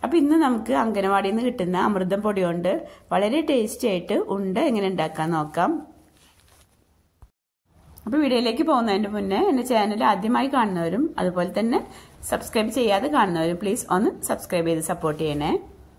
അപ്പോൾ ഇന്ന് നമുക്ക് അംഗനവാടിയിൽ നിന്ന് കിട്ടുന്ന അമൃതം പൊടി കൊണ്ട് വളരെ ടേസ്റ്റി ആയിട്ട് ഉണ്ട എങ്ങനെ ഉണ്ടാക്കാൻ നോക്കാം. അപ്പോൾ വീഡിയോയിലേക്ക് പോകുന്നതിന് മുന്നേ എൻ്റെ ചാനൽ ആദ്യമായി കാണുന്നവരും അതുപോലെ തന്നെ സബ്സ്ക്രൈബ് ചെയ്യാതെ കാണുന്നവരും പ്ലീസ് ഒന്ന് സബ്സ്ക്രൈബ് ചെയ്ത് സപ്പോർട്ട് ചെയ്യണേ.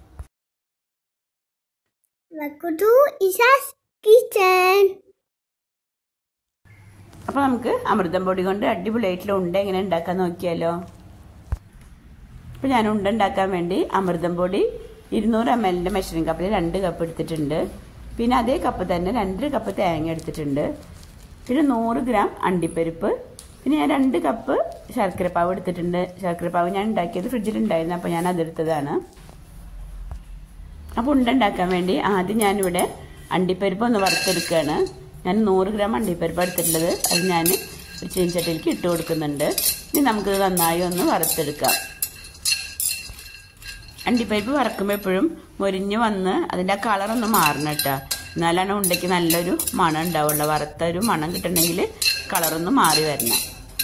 അപ്പോൾ നമുക്ക് അമൃതം പൊടി കൊണ്ട് അടിപൊളിയായിട്ടുള്ള ഉണ്ട എങ്ങനെ ഉണ്ടാക്കാൻ നോക്കിയാലോ. അപ്പോൾ ഞാൻ ഉണ്ട ഉണ്ടാക്കാൻ വേണ്ടി അമൃതം പൊടി 200 ml മെഷറിംഗ് കപ്പിൽ 2 കപ്പ് എടുത്തിട്ടുണ്ട്. പിന്നെ അതേ കപ്പ് തന്നെ 2 കപ്പ് തേങ്ങ എടുത്തിട്ടുണ്ട്. പിന്നെ 100 ഗ്രാം അണ്ടിപ്പരിപ്പ്, പിന്നെ ഞാൻ 2 കപ്പ് ശർക്കരപ്പാവ് എടുത്തിട്ടുണ്ട്. ശർക്കരപ്പാവ് ഞാൻ ഉണ്ടാക്കിയത് ഫ്രിഡ്ജിലുണ്ടായിരുന്നു, അപ്പോൾ ഞാൻ അതെടുത്തതാണ്. അപ്പോൾ ഉണ്ട ഉണ്ടാക്കാൻ വേണ്ടി ആദ്യം ഞാനിവിടെ അണ്ടിപ്പരിപ്പ് ഒന്ന് വറുത്തെടുക്കുകയാണ്. ഞാൻ 100 ഗ്രാം അണ്ടിപ്പരിപ്പ് എടുത്തിട്ടുള്ളത്. അത് ഞാൻ ഒരു ചീനച്ചട്ടിയിലേക്ക് ഇട്ട് കൊടുക്കുന്നുണ്ട്. ഇനി നമുക്കിത് നന്നായി ഒന്ന് വറുത്തെടുക്കാം. അണ്ടിപ്പരിപ്പ് വറക്കുമ്പോൾ എപ്പോഴും മൊരിഞ്ഞ് വന്ന് അതിൻ്റെ ആ കളറൊന്ന് മാറണം കേട്ടോ. എന്നാലാണ് ഉണ്ടയ്ക്ക് നല്ലൊരു മണം ഉണ്ടാവുള്ളൂ. വറുത്തൊരു മണം കിട്ടണമെങ്കിൽ കളറൊന്ന് മാറി വരണം.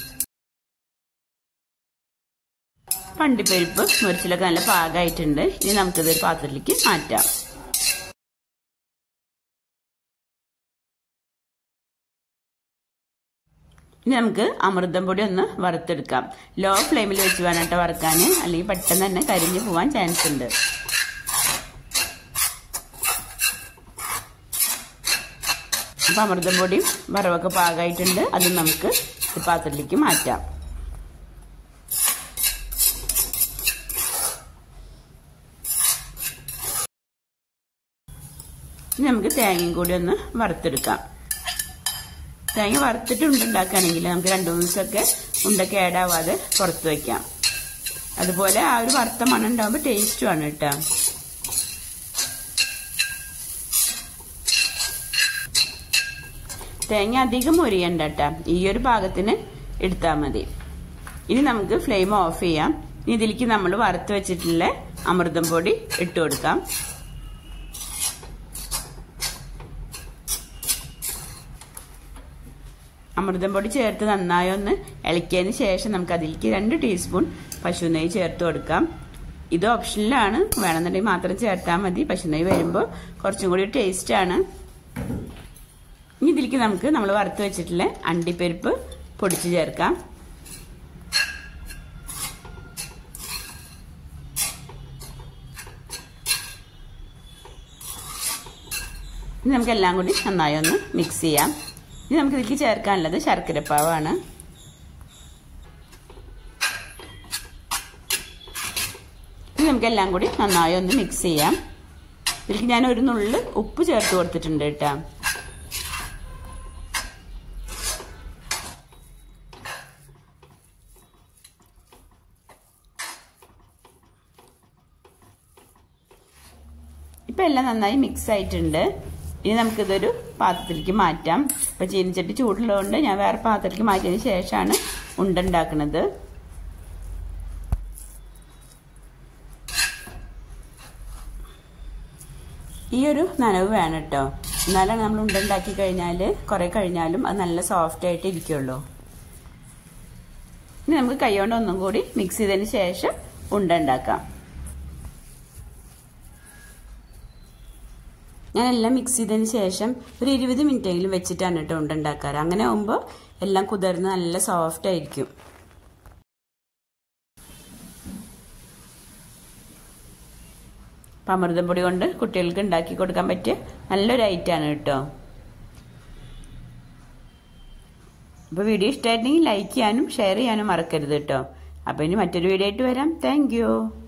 അണ്ടിപ്പരിപ്പ് മുരിച്ചിലൊക്കെ നല്ല പാകമായിട്ടുണ്ട്. ഇനി നമുക്കിതൊരു പാത്രത്തിലേക്ക് മാറ്റാം. ഇനി നമുക്ക് അമൃതം പൊടി ഒന്ന് വറുത്തെടുക്കാം. ലോ ഫ്ലെയിമിൽ വെച്ച് വേണം കേട്ടോ വറുക്കാൻ, അല്ലെങ്കിൽ പെട്ടെന്ന് തന്നെ കരിഞ്ഞു പോവാൻ ചാൻസ് ഉണ്ട്. അപ്പം അമൃതം പൊടിയും വറവൊക്കെ പാകമായിട്ടുണ്ട്. അത് നമുക്ക് ഈ പാത്രത്തിലേക്ക് മാറ്റാം. ഇനി നമുക്ക് തേങ്ങയും കൂടി ഒന്ന് വറുത്തെടുക്കാം. തേങ്ങ വറുത്തിട്ട് ഉണ്ടാക്കുകയാണെങ്കിൽ നമുക്ക് 2-3 ദിവസമൊക്കെ ഉണ്ട കേടാവാതെ പുറത്ത് വയ്ക്കാം. അതുപോലെ ആ ഒരു വറുത്ത മണം ഉണ്ടാകുമ്പോൾ ടേസ്റ്റുമാണ് കേട്ടോ. തേങ്ങ അധികം മൊരിയണ്ട കേട്ടോ, ഈ ഒരു പാകത്തിന് എടുത്താൽ മതി. ഇനി നമുക്ക് ഫ്ലെയിം ഓഫ് ചെയ്യാം. ഇനി ഇതിലേക്ക് നമ്മൾ വറുത്ത് വെച്ചിട്ടുള്ള അമൃതം പൊടി ഇട്ട് കൊടുക്കാം. അമൃതം പൊടി ചേർത്ത് നന്നായി ഒന്ന് ഇളക്കിയതിന് ശേഷം നമുക്ക് അതിലേക്ക് 2 ടീസ്പൂൺ പശുനെയ്യ് ചേർത്ത് കൊടുക്കാം. ഇത് ഓപ്ഷനിലാണ്, വേണമെന്നുണ്ടെങ്കിൽ മാത്രം ചേർത്താൽ മതി. പശുനെയ്യ് വരുമ്പോൾ കുറച്ചും കൂടി ടേസ്റ്റാണ്. ഇനി ഇതിലേക്ക് നമുക്ക് നമ്മൾ വറുത്ത് വെച്ചിട്ടുള്ള അണ്ടിപ്പരിപ്പ് പൊടിച്ച് ചേർക്കാം. ഇനി നമുക്ക് എല്ലാം കൂടി നന്നായി ഒന്ന് മിക്സ് ചെയ്യാം. ഇനി നമുക്ക് ഇതിലേക്ക് ചേർക്കാനുള്ളത് ശർക്കരപ്പാവാണ്. ഇനി നമുക്കെല്ലാം കൂടി നന്നായി ഒന്ന് മിക്സ് ചെയ്യാം. ഇതിലേക്ക് ഞാൻ ഒരു നുള്ള് ഉപ്പ് ചേർത്ത് കൊടുത്തിട്ടുണ്ട് കേട്ടോ. ഇപ്പം എല്ലാം നന്നായി മിക്സ് ആയിട്ടുണ്ട്. ഇനി നമുക്കിതൊരു പാത്രത്തിലേക്ക് മാറ്റാം. ഇപ്പം ചീനിച്ചട്ടി ചൂടുള്ളതുകൊണ്ട് ഞാൻ വേറെ പാത്രത്തിലേക്ക് മാറ്റിയതിന് ശേഷമാണ് ഉണ്ട ഉണ്ടാക്കുന്നത്. ഈ ഒരു നനവ് വേണം കേട്ടോ, എന്നാലാണ് നമ്മൾ ഉണ്ട ഉണ്ടാക്കി കഴിഞ്ഞാൽ കുറേ കഴിഞ്ഞാലും അത് നല്ല സോഫ്റ്റ് ആയിട്ട് ഇരിക്കുള്ളൂ. ഇനി നമുക്ക് കൈകൊണ്ട് ഒന്നും കൂടി മിക്സ് ചെയ്തതിന് ശേഷം ഉണ്ട ഉണ്ടാക്കാം. ഞാനെല്ലാം മിക്സ് ചെയ്തതിന് ശേഷം ഒരു 20 മിനിറ്റെങ്കിലും വെച്ചിട്ടാണ് കേട്ടോ ഉണ്ട ഉണ്ടാക്കാറ്. അങ്ങനെ ആകുമ്പോൾ എല്ലാം കുതിർന്ന് നല്ല സോഫ്റ്റ് ആയിരിക്കും. അപ്പം അമൃതം പൊടി കൊണ്ട് കുട്ടികൾക്ക് ഉണ്ടാക്കി കൊടുക്കാൻ പറ്റിയ നല്ലൊരു ഐറ്റമാണ് കേട്ടോ. അപ്പോൾ വീഡിയോ ഇഷ്ടമായിട്ടുണ്ടെങ്കിൽ ലൈക്ക് ചെയ്യാനും ഷെയർ ചെയ്യാനും മറക്കരുത് കേട്ടോ. അപ്പോൾ ഇനി മറ്റൊരു വീഡിയോ ആയിട്ട് വരാം. Thank U.